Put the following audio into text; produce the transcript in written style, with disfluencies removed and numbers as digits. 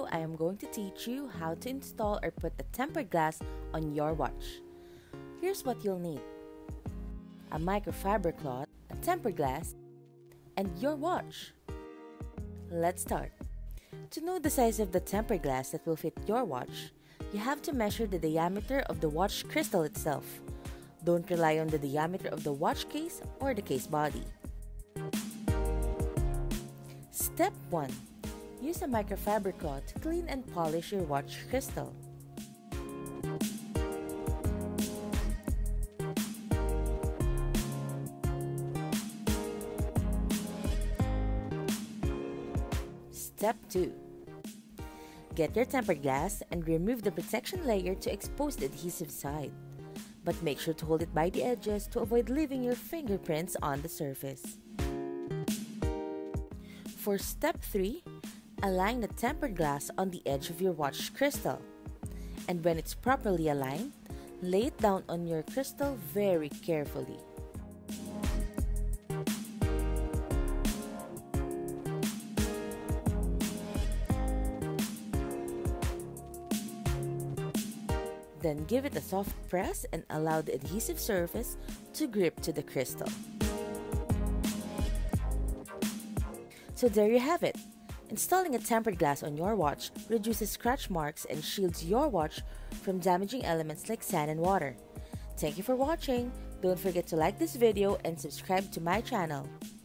video, I am going to teach you how to install or put a tempered glass on your watch. Here's what you'll need: a microfiber cloth, a tempered glass, and your watch. Let's start. To know the size of the tempered glass that will fit your watch, you have to measure the diameter of the watch crystal itself. Don't rely on the diameter of the watch case or the case body. Step 1. Use a microfiber cloth to clean and polish your watch crystal. Step 2. Get your tempered glass and remove the protection layer to expose the adhesive side. But make sure to hold it by the edges to avoid leaving your fingerprints on the surface. For step 3, align the tempered glass on the edge of your watch crystal. And when it's properly aligned, lay it down on your crystal very carefully. Then give it a soft press and allow the adhesive surface to grip to the crystal. So there you have it. Installing a tempered glass on your watch reduces scratch marks and shields your watch from damaging elements like sand and water. Thank you for watching. Don't forget to like this video and subscribe to my channel.